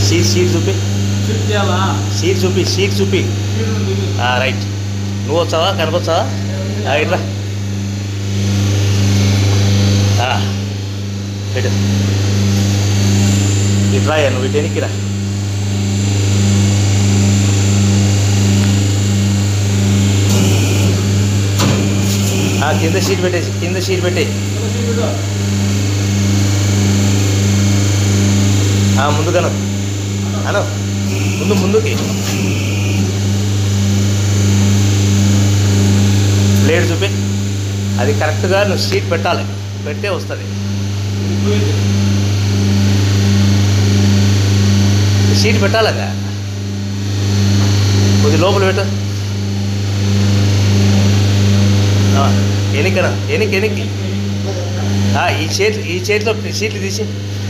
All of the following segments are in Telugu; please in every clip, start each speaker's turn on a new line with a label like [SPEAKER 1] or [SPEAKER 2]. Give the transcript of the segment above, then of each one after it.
[SPEAKER 1] సీట్ చూపి, సీట్ చూపి. రైట్. నువ్వు వచ్చావా, కనపచ్చావా? ఇట్లా పెట్టు. ఇట్లా నువ్వు ఇటు ఎనికిరా. కింద సీట్ పెట్టేసి, కింద సీట్ పెట్టే. ముందుకను అను, ముందుకి. ప్లేట్ చూపి. అది కరెక్ట్గా నువ్వు సీట్ పెట్టాలి, పెట్టే వస్తుంది. సీట్ పెట్టాలగా, కొద్ది లోపల పెట్టు. ఎనికనా, ఎనికి. ఈ చేతిలో సీట్లు తీసి.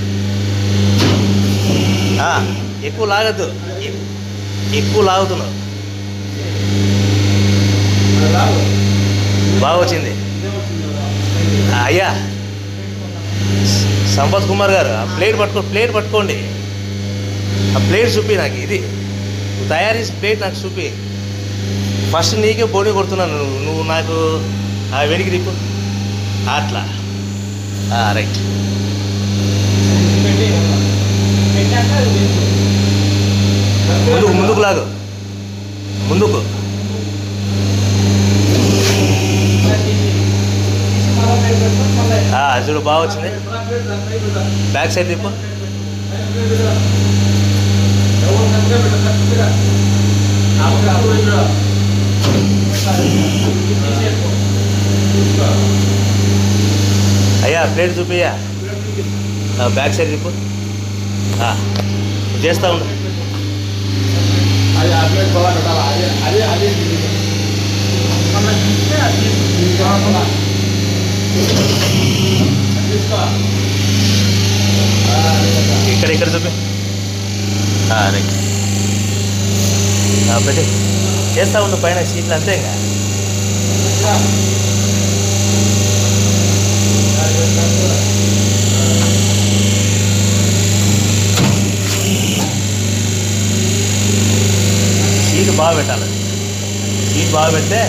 [SPEAKER 1] ఎక్కువ లాగద్దు, ఎక్కువ లాగుతున్నావు. బాగా వచ్చింది. అయ్యా సంపత్ కుమార్ గారు, ఆ ప్లేట్ పట్టుకోండి. ఆ ప్లేట్ చూపి నాకు. ఇది తయారు చేసి ప్లేట్ నాకు చూపి. ఫస్ట్ నీకే బోని కొడుతున్నాను, నువ్వు నాకు వెనక్కి తిప్పు. అట్లా. రైట్. ముందుకు లాగు, ముందుకు. చూడు బాగా వచ్చింది. బ్యాక్ సైడ్ తిప్పు. అయ్యా ప్లేట్ చూపియ్యా. బ్యాక్ సైడ్ తిప్పు. చేస్తా ఉండు. ఇక్కడ చూపి. రైట్. పెట్టి చేస్తా ఉండు పైన సీట్లు అంతే. ఇంకా సీట్ బాగా పెట్టాలి. సీట్ బాగా పెడితే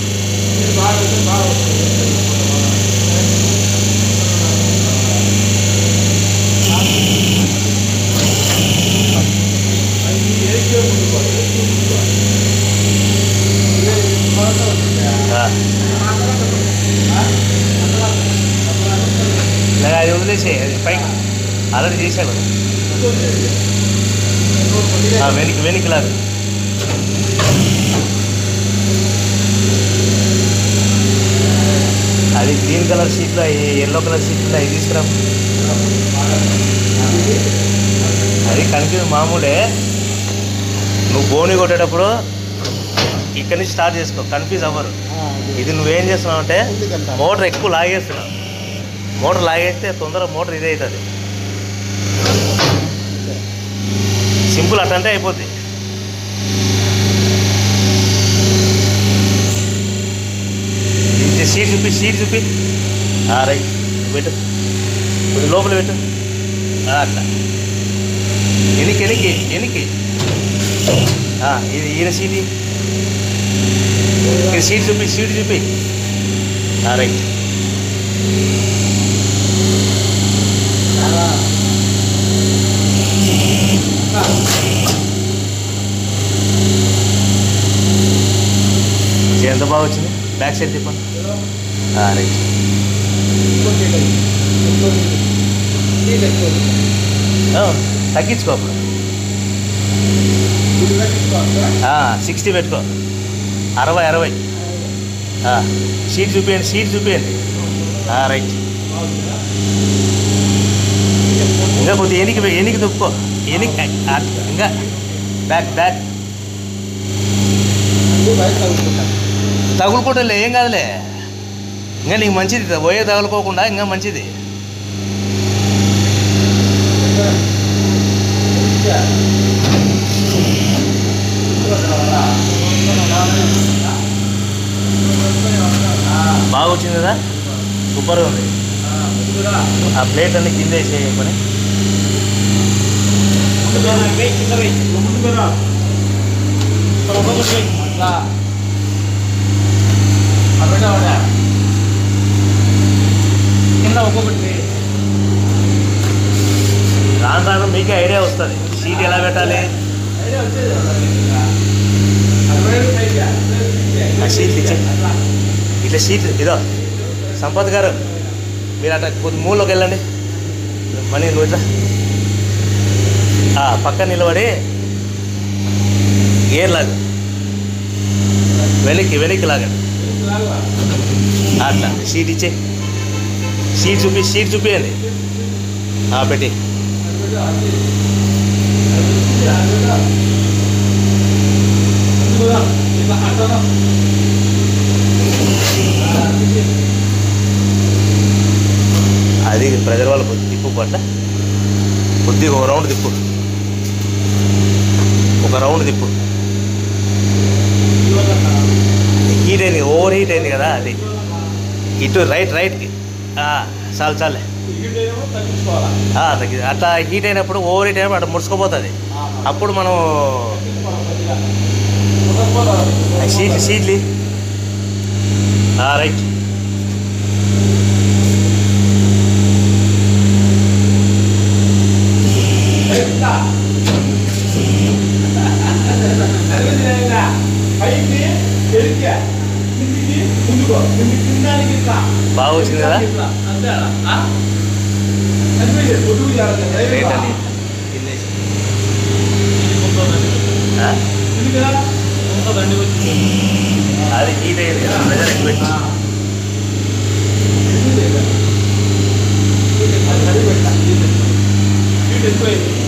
[SPEAKER 1] అది వదిలేసే. అది పైకి ఆల్రెడీ చేశాను. వెనక్కి లాగా. అది గ్రీన్ కలర్ సీట్లో, ఎల్లో కలర్ సీట్లో అవి తీసుకురా. అది కన్ఫ్యూజ్ మామూలే. నువ్వు బోని కొట్టేటప్పుడు ఇక్కడి నుంచి స్టార్ట్ చేసుకో, కన్ఫ్యూజ్ అవ్వరు. ఇది నువ్వేం చేస్తున్నావు అంటే మోటార్ ఎక్కువ లాగేస్తున్నావు. మోటార్ లాగేస్తే తొందరగా మోటార్ ఇదే అవుతుంది. సింపుల్ అట్టంటే అయిపోద్ది. సీట్ చూపి. రైట్. పెట్టు, కొద్ది లోపల పెట్టు. అట్లా ఎనికి. ఇది ఈయన సీట్. ఇక్కడ సీట్ చూపి. రైట్. ఎంత బాగా వచ్చింది. బ్యాక్ సైడ్ తిప్పండి. రైట్. తగ్గించుకో అప్పుడు. 60 పెట్టుకో. 60. సీట్ చూపియండి. రైట్. ఇంకా కొద్దిగా ఎనికి దుప్పుకో. ఇంకా బ్యాక్ తగులుకోవట్లే, ఏం కాదులే. ఇంకా నీకు మంచిది, పోయే తగులుకోకుండా ఇంకా మంచిది. బాగా వచ్చింది కదా, సూపర్గా ఉంది. ఆ ప్లేట్ అన్ని కింద వేసే పని. రాను రాను మీకే ఐడియా వస్తుంది సీట్ ఎలా పెట్టాలి. సీట్లు ఇచ్చే ఇట్లా సీట్లు ఇదో సంపత్ గారు మీరు అట్లా కొద్ది మూలలోకి వెళ్ళండి. మనీ నువ్వు ఇట్లా పక్కన నిలబడి గేర్ లాగా వెనక్కి లాగండి. అట్లా సీట్ ఇచ్చే సీట్ చూపియండి పెట్టి. అది ప్రజల వాళ్ళు తిప్పు పట్ల కొద్దిగా ఒక రౌండ్ తిప్పు హీట్ అయింది, ఓవర్ హీట్ అయింది కదా అది. ఇటు రైట్కి చాలే అట్లా హీట్ అయినప్పుడు ఓవర్ హీట్ అయినప్పుడు అట్లా ముడుచుకుపోతుంది. అప్పుడు మనం సీట్లీ రైట్. బాగా వచ్చింది కదా అది హీట్ అయ్యేది కదా ప్రెజర్ ఎక్కువ.